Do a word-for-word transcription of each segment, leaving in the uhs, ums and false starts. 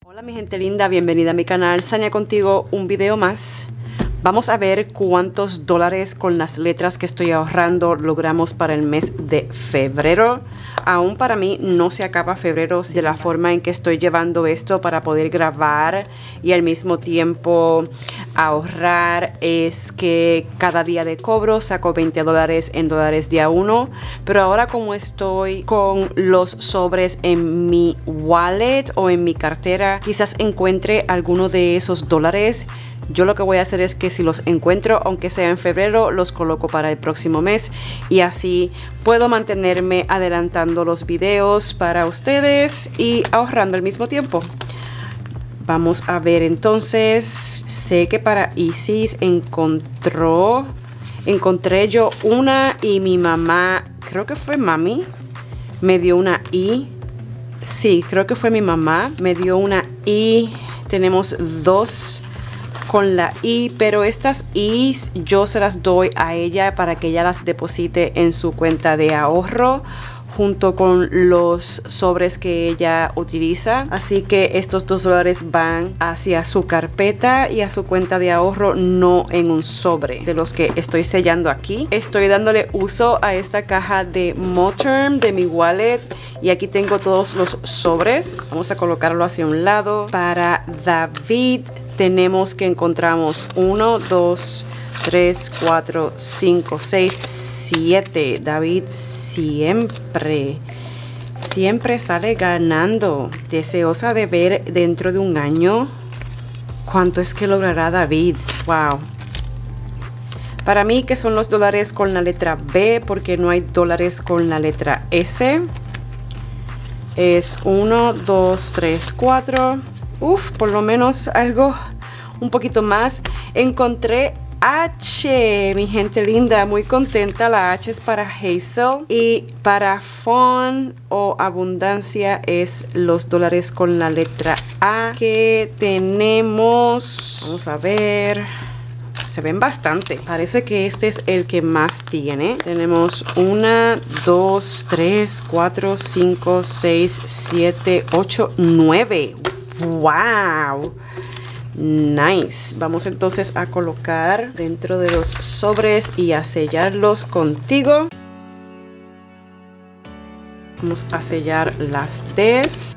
Hola mi gente linda, bienvenida a mi canal. Sania contigo, un video más. Vamos a ver cuántos dólares con las letras que estoy ahorrando logramos para el mes de febrero. Aún para mí no se acaba febrero de la forma en que estoy llevando esto para poder grabar y al mismo tiempo ahorrar. Es que cada día de cobro saco veinte dólares en dólares día uno. Pero ahora como estoy con los sobres en mi wallet o en mi cartera, quizás encuentre alguno de esos dólares. Yo lo que voy a hacer es que si los encuentro, aunque sea en febrero, los coloco para el próximo mes y así puedo mantenerme adelantando los videos para ustedes y ahorrando al mismo tiempo. Vamos a ver entonces. Sé que para Isis encontró, encontré yo una y mi mamá, creo que fue mami, me dio una I. Sí, creo que fue mi mamá, me dio una I. Tenemos dos con la I, pero estas I's yo se las doy a ella para que ella las deposite en su cuenta de ahorro junto con los sobres que ella utiliza. Así que estos dos dólares van hacia su carpeta y a su cuenta de ahorro, no en un sobre de los que estoy sellando aquí. Estoy dándole uso a esta caja de Moterm de mi wallet y aquí tengo todos los sobres. Vamos a colocarlo hacia un lado. Para David tenemos que encontramos uno, dos, tres, cuatro, cinco, seis, siete. David siempre, siempre sale ganando. Deseosa de ver dentro de un año cuánto es que logrará David. Wow. Para mí que son los dólares con la letra B, porque no hay dólares con la letra S. Es uno, dos, tres, cuatro. Uf, por lo menos algo un poquito más. Encontré H, mi gente linda, muy contenta. La H es para Hazel y para Fun o Abundancia es los dólares con la letra A que tenemos. Vamos a ver. Se ven bastante. Parece que este es el que más tiene. Tenemos una, dos, tres, cuatro, cinco, seis, siete, ocho, nueve. ¡Wow! Nice. Vamos entonces a colocar dentro de los sobres y a sellarlos contigo. Vamos a sellar las D's.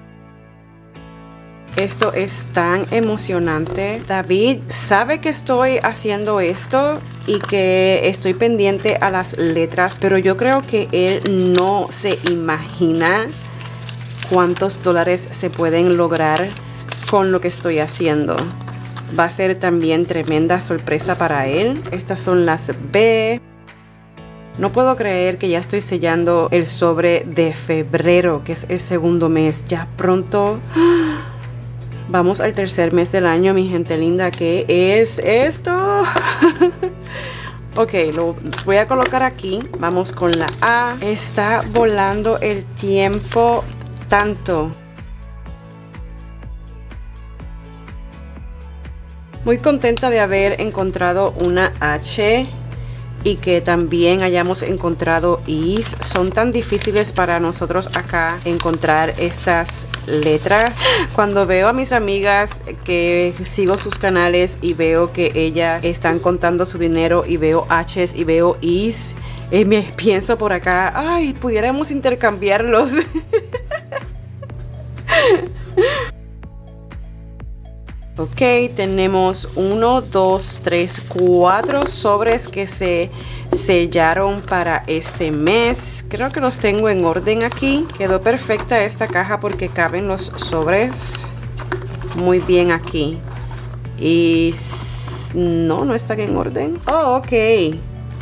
Esto es tan emocionante. David sabe que estoy haciendo esto y que estoy pendiente a las letras, pero yo creo que él no se imagina cuántos dólares se pueden lograr con lo que estoy haciendo. Va a ser también tremenda sorpresa para él. Estas son las B. No puedo creer que ya estoy sellando el sobre de febrero, que es el segundo mes. Ya pronto vamos al tercer mes del año, mi gente linda. ¿Qué es esto? Ok, los voy a colocar aquí. Vamos con la A. Está volando el tiempo tanto. Muy contenta de haber encontrado una H y que también hayamos encontrado I's. Son tan difíciles para nosotros acá encontrar estas letras. Cuando veo a mis amigas que sigo sus canales y veo que ellas están contando su dinero y veo H's y veo I's, eh, me pienso por acá, ay, pudiéramos intercambiarlos. Ok, tenemos uno, dos, tres, cuatro sobres que se sellaron para este mes. Creo que los tengo en orden aquí. Quedó perfecta esta caja porque caben los sobres muy bien aquí. Y no, no están en orden. Oh, ok.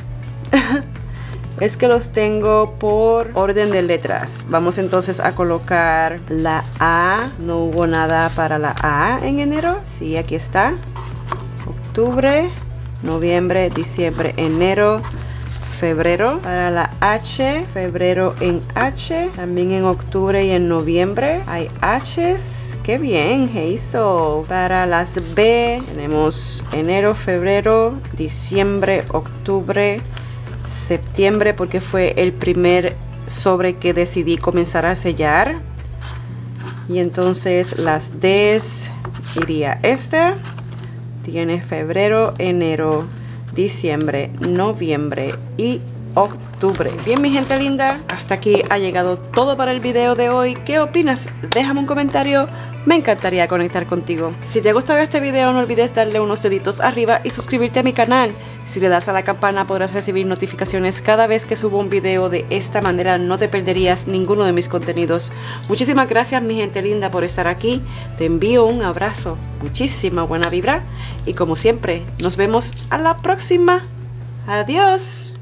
Es que los tengo por orden de letras. Vamos entonces a colocar la A. No hubo nada para la A en enero. Sí, aquí está. Octubre, noviembre, diciembre, enero, febrero. Para la H, febrero en H. También en octubre y en noviembre hay H's. ¡Qué bien, Hazel! Para las B tenemos enero, febrero, diciembre, octubre, septiembre, porque fue el primer sobre que decidí comenzar a sellar. Y entonces las Ds iría esta. Tiene febrero, enero, diciembre, noviembre y octubre. Bien, mi gente linda, hasta aquí ha llegado todo para el video de hoy. ¿Qué opinas? Déjame un comentario. Me encantaría conectar contigo. Si te ha gustado este video, no olvides darle unos deditos arriba y suscribirte a mi canal. Si le das a la campana, podrás recibir notificaciones cada vez que subo un video. De esta manera no te perderías ninguno de mis contenidos. Muchísimas gracias, mi gente linda, por estar aquí. Te envío un abrazo, muchísima buena vibra y como siempre, nos vemos a la próxima. Adiós.